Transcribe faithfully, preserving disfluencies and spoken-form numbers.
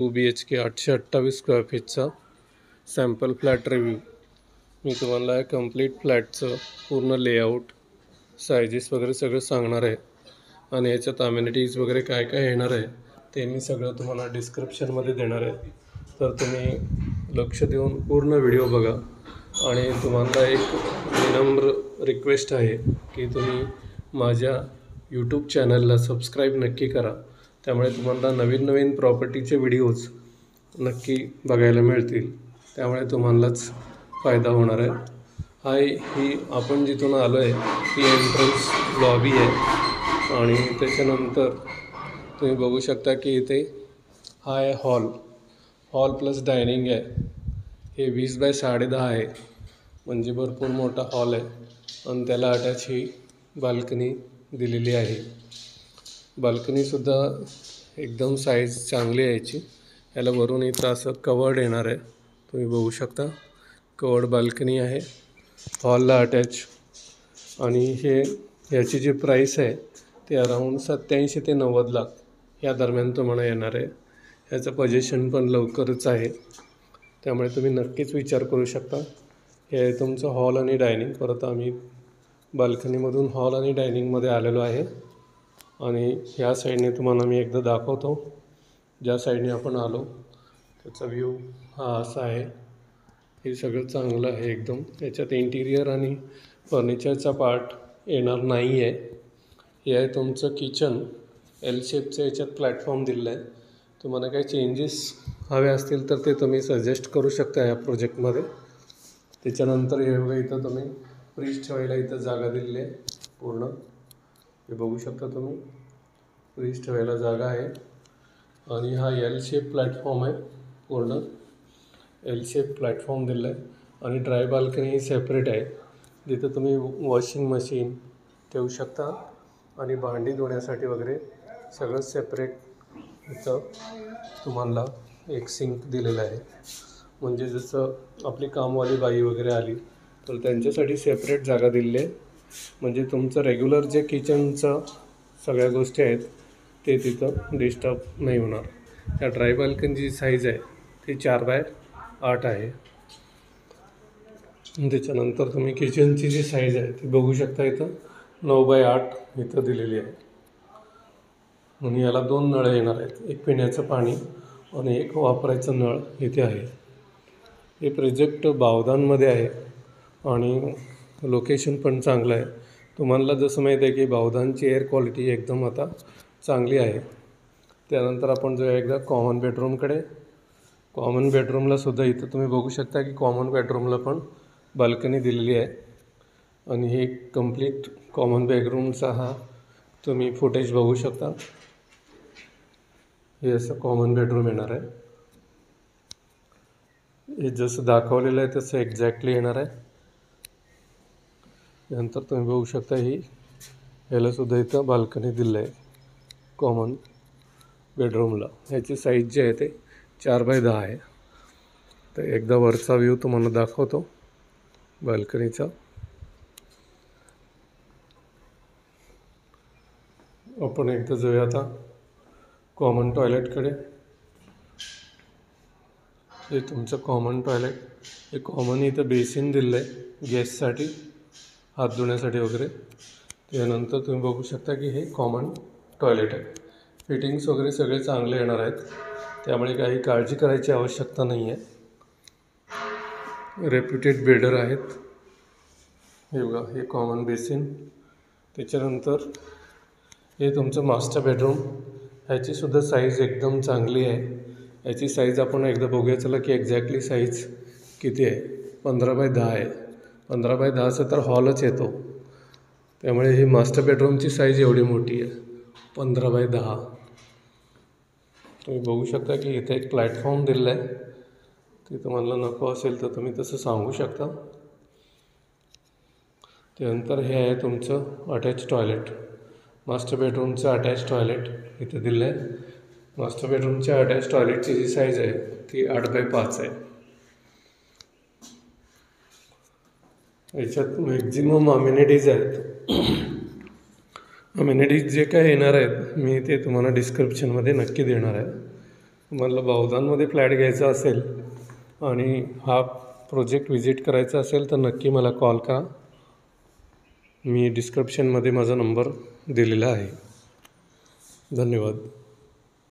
To be H K आठशे अठ्ठावीस square फीटचा सॅम्पल फ्लॅट रिव्ह्यू. मी तुम्हाला या कंप्लीट फ्लॅटचं पूर्ण लेआउट, सायझेस वगैरे सगळं सांगणार आहे आणि याच्यात अमेनिटीज वगैरे काय काय येणार आहे ते मी सगळं तुम्हाला डिस्क्रिप्शनमध्ये देणार आहे. तर तुम्ही लक्ष देऊन पूर्ण व्हिडिओ बघा. आणि तुम्हाला एक विनम्र रिक्वेस्ट आहे की तुम्ही माझ्या यूट्यूब चॅनलला सबस्क्राईब नक्की करा. त्यामुळे तुम्हाला नवीन नवीन प्रॉपर्टीचे व्हिडिओज नक्की बघायला मिळतील. त्यामुळे तुम्हालाच फायदा होणार आहे. हाय, ही आपण जिथून आलो आहे ती एंट्रन्स लॉबी आहे आणि त्याच्यानंतर तुम्ही बघू शकता की इथे हा आहे हॉल. हॉल प्लस डायनिंग आहे. हे वीस बाय साडे दहा आहे, म्हणजे भरपूर मोठा हॉल आहे आणि त्याला अटॅच ही बाल्कनी दिलेली आहे. बाल्कनीसुद्धा एकदम साईज चांगली आहे याची. याला वरून इथं असं कवर्ड येणार आहे, तुम्ही बघू शकता. कवर्ड बाल्कनी आहे हॉलला अटॅच. आणि हे याची जी प्राईस आहे ते अराऊंड सत्याऐंशी ते नव्वद लाख या दरम्यान तुम्हाला येणार आहे. याचं पोझिशन पण लवकरच आहे, त्यामुळे तुम्ही नक्कीच विचार करू शकता. हे आहे तुमचं हॉल आणि डायनिंग. परत आम्ही बाल्कनीमधून हॉल आणि डायनिंगमध्ये आलेलो आहे. आणि ह्या साईडने तुम्हाला मी एकदा दाखवतो. ज्या साईडने आपण आलो त्याचा व्ह्यू हा असा आहे. हे सगळं चांगलं आहे एकदम. याच्यात इंटिरियर आणि फर्निचरचा पार्ट येणार नाही आहे. हे आहे तुमचं किचन. एल शेपचं याच्यात प्लॅटफॉर्म दिलं आहे. तुम्हाला काही चेंजेस हवे असतील तर ते तुम्ही सजेस्ट करू शकता या प्रोजेक्टमध्ये. त्याच्यानंतर हे बघा, इथं तुम्ही फ्रीज ठेवायला इथं जागा दिलेली आहे पूर्ण. हे बघू शकता तुम्ही, फ्रीज ठेवायला जागा आहे. आणि हा एल शेप प्लॅटफॉर्म आहे पूर्ण. एल शेप प्लॅटफॉर्म दिला आहे. आणि ड्राय बाल्कनी ही सेपरेट आहे, जिथं तुम्ही वॉशिंग मशीन ठेवू शकता आणि भांडी धुण्यासाठी वगैरे सगळं सेपरेट. इथं तुम्हाला एक सिंक दिलेला आहे, म्हणजे जसं आपली कामवाली बाई वगैरे आली तर त्यांच्यासाठी सेपरेट जागा दिलेली आहे. म्हणजे तुमचं रेग्युलर जे किचनचं सगळ्या गोष्टी आहेत ते तिथं डिस्टर्ब नाही होणार. त्या ड्राय बाल्कनीची साईज आहे ती चार बाय आठ आहे. त्याच्यानंतर तुम्ही किचनची जी साईज आहे ती बघू शकता. इथं नऊ बाय आठ इथं दिलेली आहे. आणि याला दोन नळ येणार आहेत, एक पिण्याचं पाणी आणि एक वापरायचं नळ इथे आहे. हे प्रोजेक्ट बावधानमध्ये आहे आणि लोकेशन पण चांगलं आहे. तुम्हाला जसं माहीत आहे की बावधानची एअर क्वालिटी एकदम आता चांगली आहे. त्यानंतर आपण जो एकदा कॉमन बेडरूमकडे. कॉमन बेडरूमलासुद्धा इथं तुम्ही बघू शकता की कॉमन बेडरूमला पण बाल्कनी दिलेली आहे. आणि हे कंप्लीट कॉमन बेडरूमचा हा तुम्ही फुटेज बघू शकता. हे असं कॉमन बेडरूम येणार आहे. हे जसं दाखवलेलं आहे तसं एक्झॅक्टली येणार आहे. त्यानंतर तुम्ही बघू शकता ही ह्यालासुद्धा इथं बाल्कनी दिलं आहे कॉमन बेडरूमला. ह्याची साईज जी आहे ते चार बाय दहा आहे. तर एकदा वरचा व्ह्यू तुम्हाला दाखवतो बाल्कनीचा. आपण एकदा जाऊया आता कॉमन टॉयलेटकडे. हे तुमचं कॉमन टॉयलेट. हे कॉमन इथं बेसिन दिलं आहे गॅससाठी, हात धुण्यासाठी वगैरे. त्यानंतर तुम्ही बघू शकता की हे कॉमन टॉयलेट आहे. फिटिंग्स वगैरे सगळे चांगले येणार आहेत, त्यामुळे काही काळजी करायची आवश्यकता नाही आहे. रेप्युटेड बिल्डर आहेत. हे बघा, हे कॉमन बेसिन. त्याच्यानंतर हे तुमचं मास्टर बेडरूम. ह्याचीसुद्धा साईज एकदम चांगली आहे. याची साईज आपण एकदा बघूया चला की एक्झॅक्टली साईज किती आहे. पंधरा बाय दहा आहे. पंधरा बाय दहाचा तर हॉलच येतो, त्यामुळे ही मास्टर बेडरूमची साईज एवढी मोठी आहे, पंधरा बाय दहा. तुम्ही बघू शकता की इथे एक प्लॅटफॉर्म दिलेला आहे. ते तुम्हाला नको असेल तर तुम्ही तसं सांगू शकता. त्यानंतर हे आहे तुमचं अटॅच टॉयलेट. मास्टर बेडरूमचं अटॅच टॉयलेट इथं दिलं आहे. मास्टर बेडरूमच्या अटॅच टॉयलेटची जी साईज आहे ती आठ बाय पाच आहे. याच्यात मॅक्झिमम अमेनिटीज आहेत. अमेनिटीज जे काय येणार आहेत मी ते तुम्हाला डिस्क्रिप्शनमध्ये नक्की देणार आहे. तुम्हाला बावधानमध्ये फ्लॅट घ्यायचा असेल आणि हा प्रोजेक्ट व्हिजिट करायचा असेल तर नक्की मला कॉल करा. मी डिस्क्रिप्शनमध्ये माझा नंबर दिलेला आहे. धन्यवाद.